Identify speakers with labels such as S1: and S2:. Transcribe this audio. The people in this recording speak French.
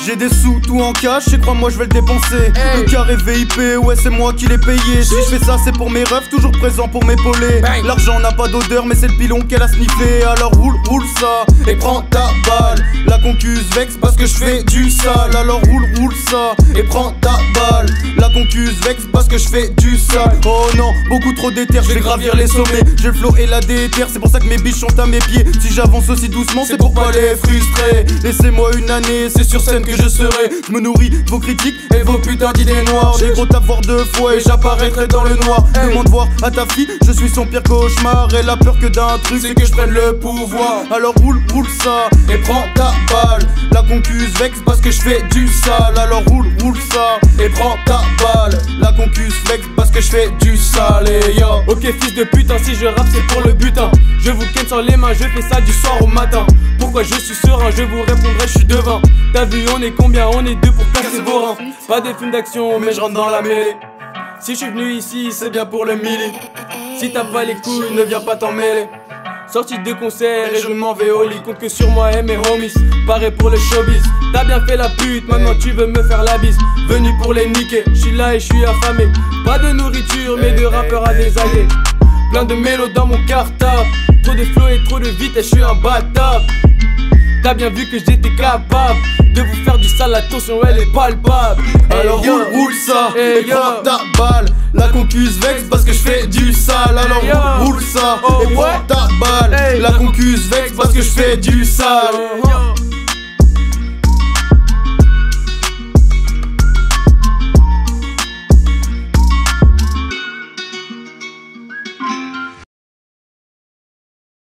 S1: J'ai des sous tout en cash et crois-moi je vais le dépenser. Le carré VIP, ouais c'est moi qui l'ai payé. Si je fais ça c'est pour mes refs, toujours présent pour m'épauler. L'argent n'a pas d'odeur mais c'est le pilon qu'elle a sniffé. Alors roule ça et prends ta balle. La concuse vexe parce que je fais du sale. Alors roule ça et prends ta balle. La concuse vexe parce que je fais du sale. Oh non, beaucoup trop d'éther, je vais gravir les sommets. J'ai le flow et la déterre, c'est pour ça que mes biches sont à mes pieds. Si j'avance aussi doucement c'est pour pas les frustrer. Laissez-moi une année, c'est sur scène que je serai. Je me nourris de vos critiques et vos putains d'idées noires. J'ai gros tape voir 2 fois et j'apparaîtrai dans le noir. Demande voir à ta fille, je suis son pire cauchemar. Elle a peur que d'un truc, c'est que je prenne le pouvoir. Alors roule ça et prends ta balle. La concuse vexe parce que je fais du sale. Alors roule ça et prends ta balle. La concuse vexe parce que je fais du sale et yo.
S2: Ok fils de putain, si je rappe c'est pour le butin. Je vous ken sans les mains, je fais ça du soir au matin. Pourquoi je suis serein, je vous répondrai, je suis devin. T'as vu on est combien, on est 2 pour casser vos reins. Pas des films d'action mais je rentre dans la mêlée. Si je suis venu ici c'est bien pour le milli. Si t'as pas les couilles ne viens pas t'en mêler. Sorti de concert et je m'en vais au lit. Compte que sur moi et mes homies. Pareil pour le showbiz. T'as bien fait la pute, maintenant tu veux me faire la bise. Venu pour les niquer, je suis là et je suis affamé. Pas de nourriture mais de rappeurs à des alliés. Plein de mélos dans mon cartable. Trop de flow et trop de vitesse, je suis un bâtard. T'as bien vu que j'étais capable de vous faire du sale, attention elle est palpable.
S1: Alors roule ça et prends ta balle. La concuse vexe parce que je fais du sale. Alors roule ça et prends ta balle. La concuse vexe parce que je fais du sale.